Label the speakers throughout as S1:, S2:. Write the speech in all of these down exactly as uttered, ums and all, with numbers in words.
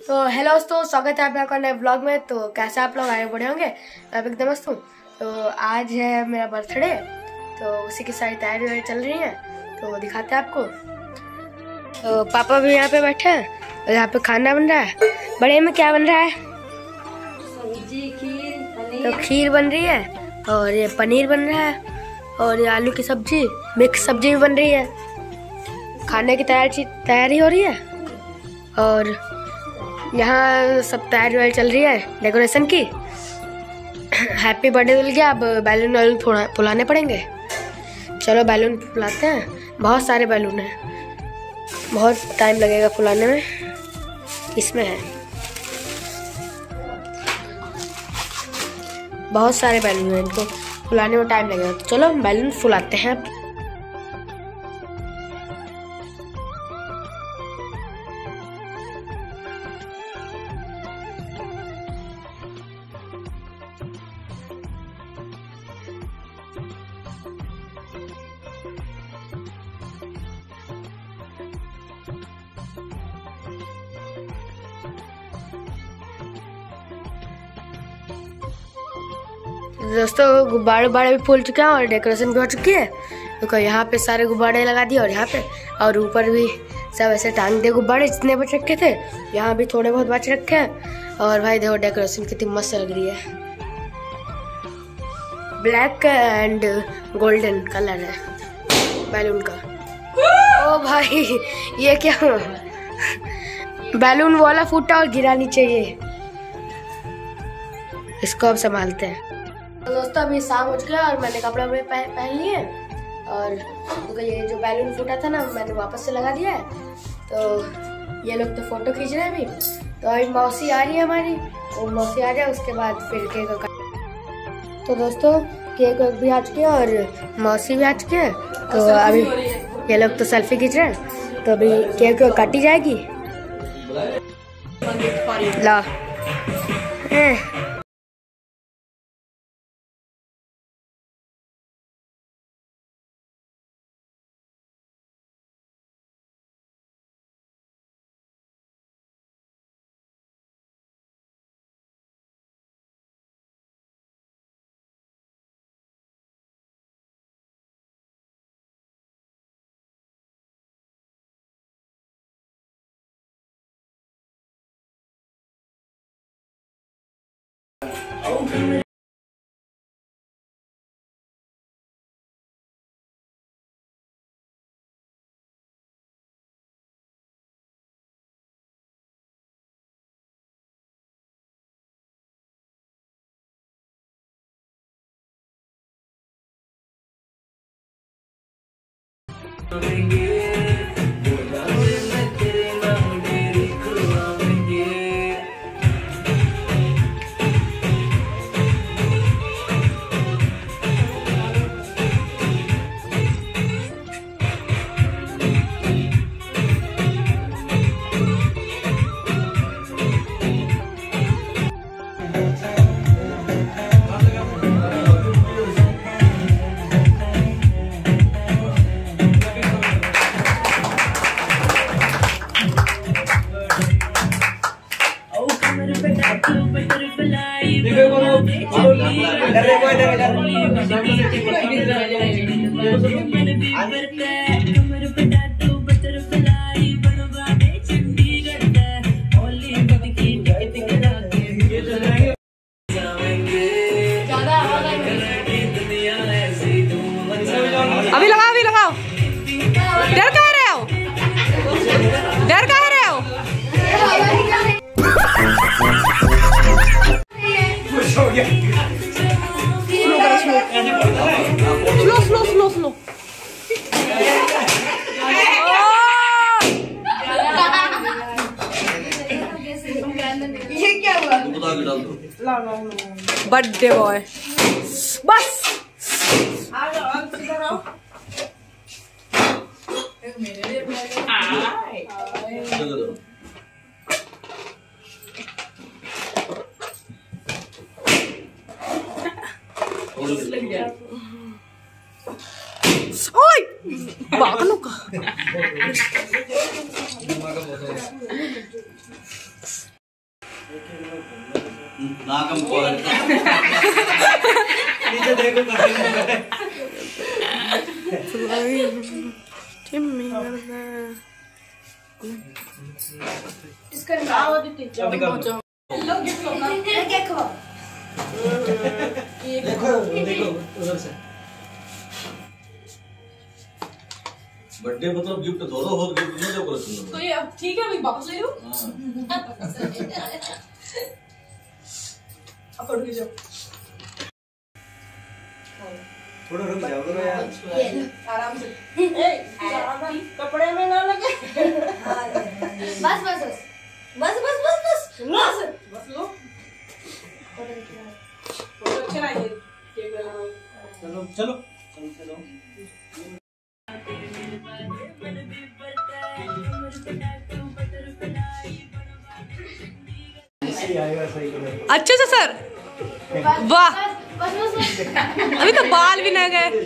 S1: तो हेलो दोस्तों, स्वागत है आप लोगों का नए ब्लॉग में। तो कैसे आप लोग आगे बढ़े होंगे, मैं भी एकदम मस्त हूँ। तो आज है मेरा बर्थडे, तो उसी की सारी तैयारी वारी चल रही है, तो दिखाते हैं आपको। तो पापा भी यहाँ पे बैठे हैं और यहाँ पे खाना बन रहा है। बड़े में क्या बन रहा है?
S2: सब्जी, खीर, पनीर।
S1: तो खीर बन रही है और ये पनीर बन रहा है और ये आलू की सब्जी, मिक्स सब्जी भी बन रही है। खाने की तैयारी तैयारी हो रही है और यहाँ सब तैयारी वारी चल रही है डेकोरेशन की। हैप्पी बर्थडे मिल गया, अब बैलून वैलून थोड़ा फुलाने पड़ेंगे। चलो बैलून फुलाते हैं। बहुत सारे बैलून हैं, बहुत टाइम लगेगा फुलाने में। इसमें है बहुत सारे बैलून हैं, इनको फुलाने में टाइम लगेगा। तो चलो बैलून फुलाते हैं। दोस्तों गुब्बारे उब्बारे भी फूल चुके हैं और डेकोरेशन भी हो चुकी है। तो यहाँ पे सारे गुब्बारे लगा दिए और यहाँ पे और ऊपर भी सब ऐसे टांग दिए गुब्बारे जितने बच रखे थे। यहाँ भी थोड़े बहुत बच रखे हैं। और भाई देखो डेकोरेशन कितनी मस्त लग रही है। ब्लैक एंड गोल्डन कलर है बैलून का। ओ भाई ये क्या बैलून वाला फूटा और गिरा नीचे। ये इसको अब संभालते हैं। तो दोस्तों अभी शाम हो चुका है और मैंने कपड़े वपड़े पहन पहन लिए और तो ये जो बैलून फूटा था ना, मैंने वापस से लगा दिया है। तो ये लोग तो फोटो खींच रहे हैं अभी। तो अभी मौसी आ रही है हमारी, वो मौसी आ जाए उसके बाद फिर केक काट। तो दोस्तों केक भी आ चुके हैं और मौसी भी आ चुके हैं। तो अभी ये लोग तो सेल्फी खींच रहे हैं, तो अभी केक काटी जाएगी। ला अभी लगाओ अभी लगाओ। डर कह रहे हो, डर कह रहे हो। हो गया। Slow slow slow slow. ये क्या हुआ? बर्थडे बॉय बस। ओए पागलों का
S3: नाकम को नीचे देखो
S2: इसका नाम
S3: देखो देखो उधर से बर्थडे मतलब गिफ्ट दो दो हो गिफ्ट नहीं दो करो तुम
S2: तो ये अब ठीक है अभी वापस ले लो अब पड़ जाओ
S3: थोड़ा रुक जाओ करो यार
S2: आराम से ए कपड़े में ना लगे
S1: बस बस बस
S2: बस बस बस बस बस बस लो फोटो अच्छा ना ये केक बनाओ
S3: चलो चलो चलो चलो
S2: अच्छे से सर वाह अभी तो बाल भी ना गए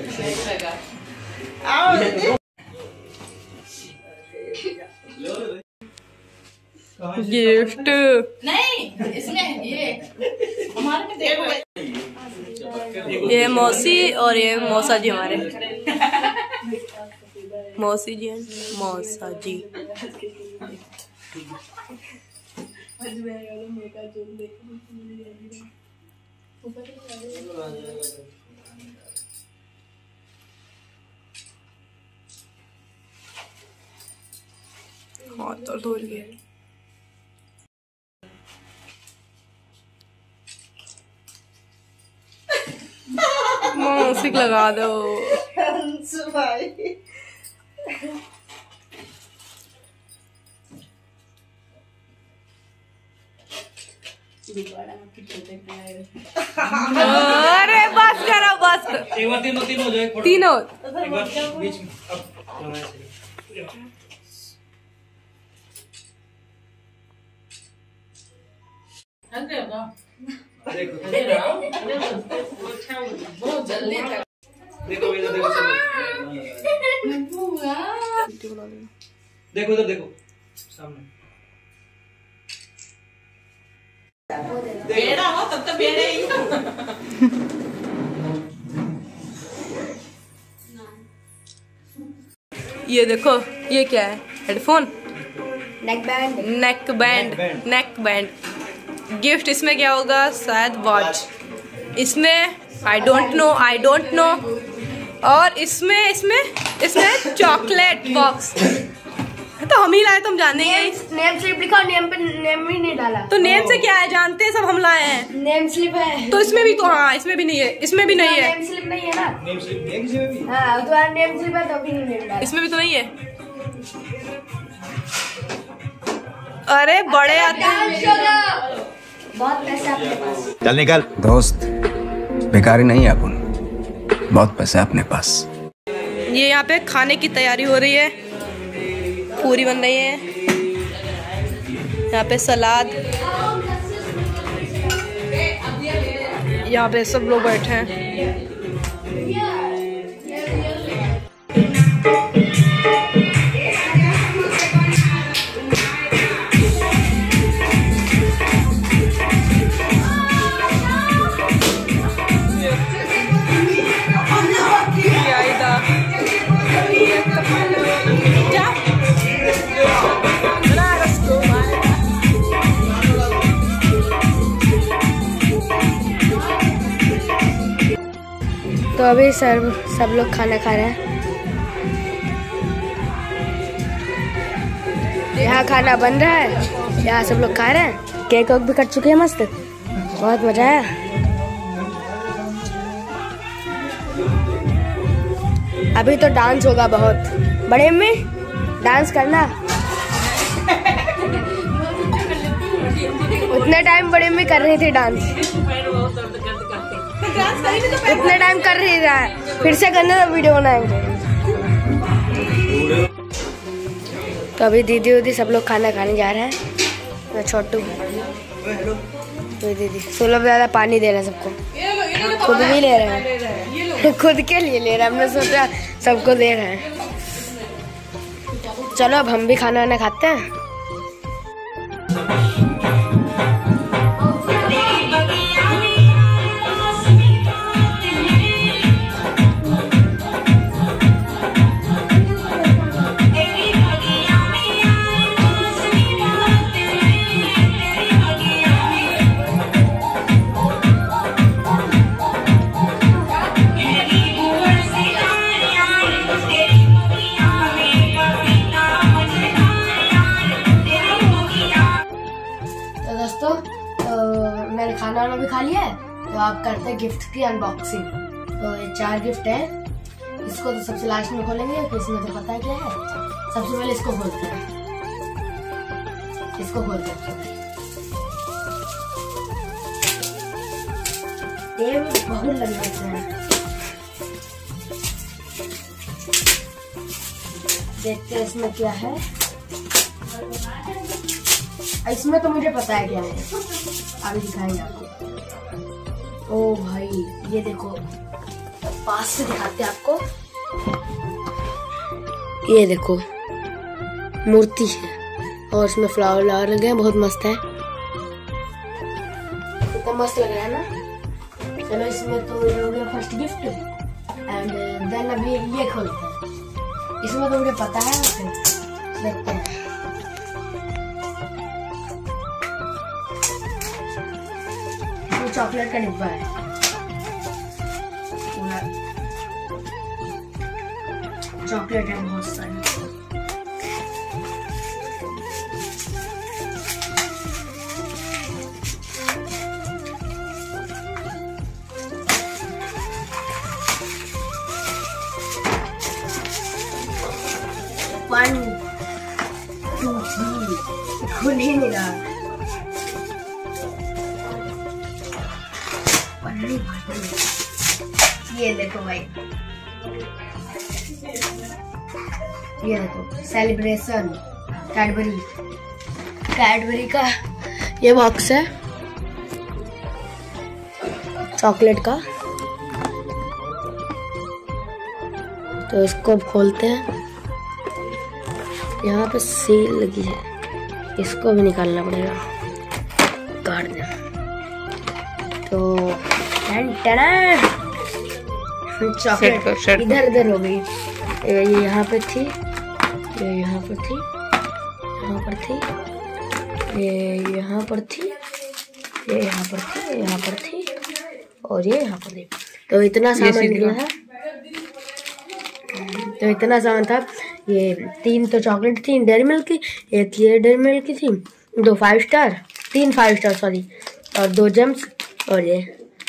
S2: गिफ्ट
S4: नहीं इसमें ये हमारे में देखो
S2: ये मौसी और ये मौसा जी हमारे मौसी जी एंड मौसा जी हाँ तो धुल गए म्यूजिक लगा दो भाई अरे बस करो बस
S3: एक बार तीनों तीनों हो जाए
S2: तीनों
S3: एक बार बीच में अब देखो
S4: बहुत जल्दी
S3: देखो इधर देखो चलो देखो इधर देखो सामने
S4: बेड़ा हो तब तो बेड़े ही
S2: ये देखो ये क्या है headphone
S1: neck band
S2: neck band neck band gift इसमें क्या होगा शायद वॉच इसमें I don't know I don't know और इसमें इसमें इसमें चॉकलेट बॉक्स तो हम ही लाए तुम जानेंगे
S1: नेम स्लिप लिखा नेम पे नेम भी नहीं डाला
S2: तो नेम से क्या है जानते हैं सब हम लाए हैं
S1: नेम स्लिप है
S2: तो इसमें भी तो हाँ इसमें भी नहीं है इसमें भी नहीं है
S1: नेम स्लिप नहीं है ना
S3: नेम स्लिप है किसी में भी
S1: हाँ तो नेम स्लिप है तो भी नहीं नेम डाला
S2: इसमें भी तो नहीं है अरे बड़े आते हैं
S1: बहुत पैसे आपके पास
S5: चल निकल दोस्त बेकारी नहीं है अपन बहुत पैसा अपने पास
S2: ये यहाँ पे खाने की तैयारी हो रही है पूरी बन रही है यहाँ पे सलाद यहाँ पे सब लोग बैठे हैं
S1: तो अभी सर सब लोग खाना खा रहे हैं यहाँ खाना बन रहा है यहाँ सब लोग खा रहे हैं केक वेक भी कट चुके हैं मस्त बहुत मजा आया अभी तो डांस होगा बहुत बड़े में डांस करना उतने टाइम बड़े में कर रही थी डांस उतने टाइम कर रही है फिर से करने तो वीडियो बनाएंगे तो अभी दीदी उदी सब लोग खाना खाने जा रहे हैं मैं छोटू तो दीदी सोलह ज़्यादा पानी दे रहे हैं सबको खुद भी ले रहे हैं खुद के लिए ले रहे हैं हमने सोचा सबको दे रहे हैं चलो अब हम भी खाना वाना खाते हैं दोस्तों तो मैंने खाना वाना भी खा लिया है, तो आप करते हैं गिफ्ट की अनबॉक्सिंग। तो ये चार गिफ्ट है, इसको तो सबसे लास्ट में खोलेंगे, तो इसमें तो पता है क्या है। सबसे पहले इसको खोलते हैं, इसको खोलते हैं। ये बहुत लग रहा है, देखते हैं इसमें क्या है। इसमें तो मुझे पता है क्या है, अभी दिखाएंगे आपको। ओ भाई ये देखो, पास से दिखाते हैं आपको। ये देखो मूर्ति है और इसमें फ्लावर फ्लावर लगे हैं, बहुत मस्त है, कितना मस्त लग रहा है ना। चलो इसमें तो ये हो गया फर्स्ट गिफ्ट, एंड देन अभी ये खोलते हैं। इसमें तो मुझे पता है, देखते हैं। ये चॉकलेट का डिब्बा है, चॉकलेट है बहुत सारी। वन टू थ्री, खुल ही नहीं रहा। ये देखो भाई, ये देखो सेलिब्रेशन कैडबरी, कैडबरी का ये बॉक्स है चॉकलेट का। तो इसको खोलते हैं, यहाँ पे सील लगी है, इसको भी निकालना पड़ेगा, काट दे। तो चॉकलेट इधर इधर हो गई, ये यहाँ पे थी, ये यहाँ पर थी, यहाँ पर थी, ये यहाँ पर थी, ये यहाँ पर थी, ये यहाँ पर थी, और ये यहाँ पर थी। तो इतना सामान निकला है, तो इतना सामान था। ये तीन तो चॉकलेट थी डेयरी मिल्क की, एक ये डेयरी मिल्क की थी, दो फाइव स्टार, तीन फाइव स्टार सॉरी, और दो जेम्स, और ये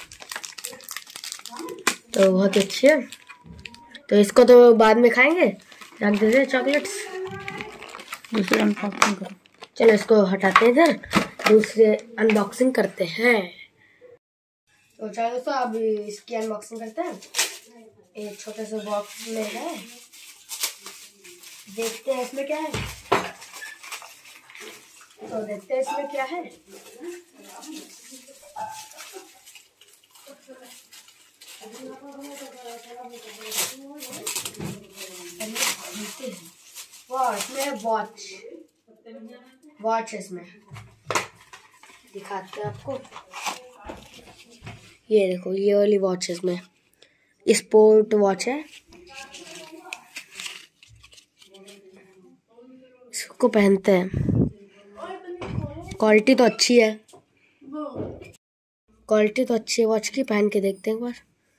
S1: तो बहुत अच्छी है। तो इसको तो बाद में खाएंगे, रख देते हैं चॉकलेट्स, दूसरे अनबॉक्सिंग करो। चलो इसको हटाते हैं इधर, दूसरे अनबॉक्सिंग करते हैं। तो चलो दोस्तों अब इसकी अनबॉक्सिंग करते हैं। एक छोटे से बॉक्स में है, देखते हैं इसमें क्या है। तो देखते हैं इसमें क्या है। वाह, इसमें वॉच, वॉच है इसमें, दिखाते हैं आपको। ये देखो ये वाली वॉच है, इसमें स्पोर्ट वॉच है। इसको पहनते हैं, क्वालिटी तो अच्छी है, क्वालिटी तो अच्छी है वॉच की, पहन के देखते हैं एक बार।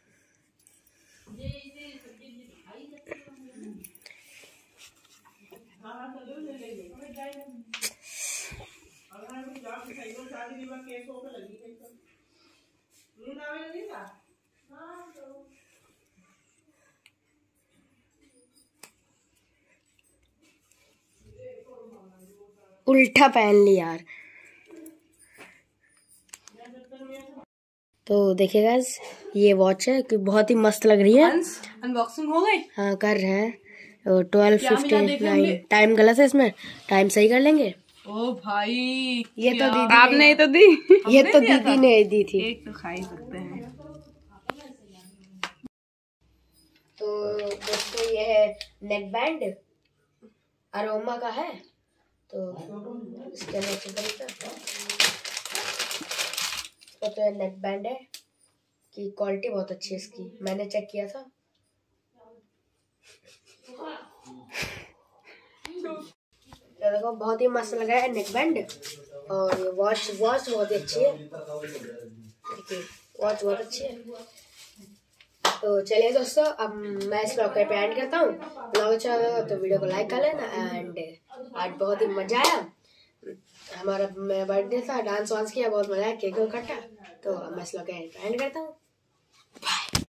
S1: उल्टा पहन ली यार। तो देखिए गाइस, ये वॉच है कि बहुत ही मस्त लग रही है।
S2: अनबॉक्सिंग हो गई?
S1: हाँ कर रहे हैं। ट्वेल्व फिफ्टी नाइन टाइम गलत है इसमें, टाइम सही कर लेंगे।
S2: ओ भाई,
S1: ये तो दीदी
S2: आपने तो दी,
S1: ये तो दीदी ने दी थी।
S2: एक तो खा ही सकते हैं।
S1: तो दोस्तों ये है नेक बैंड, अरोमा का है। तो इसके नीचे तो ये नेक बैंड है कि क्वालिटी बहुत अच्छी है इसकी, मैंने चेक किया था। तो देखो बहुत ही मस्त लगा है नेक बैंड, और ये वॉच वॉच बहुत ही अच्छी है, देखिए वॉच बहुत अच्छी है। तो चलिए दोस्तों, अब मैं इस ब्लॉग पे एंड करता हूँ। ब्लॉग अच्छा लगा तो वीडियो को लाइक कर लेना, एंड आज बहुत ही मजा आया। हमारा बर्थडे था, डांस वांस किया, बहुत मजा आया, केक काटा। तो मैं इस लोग एंड करता हूँ।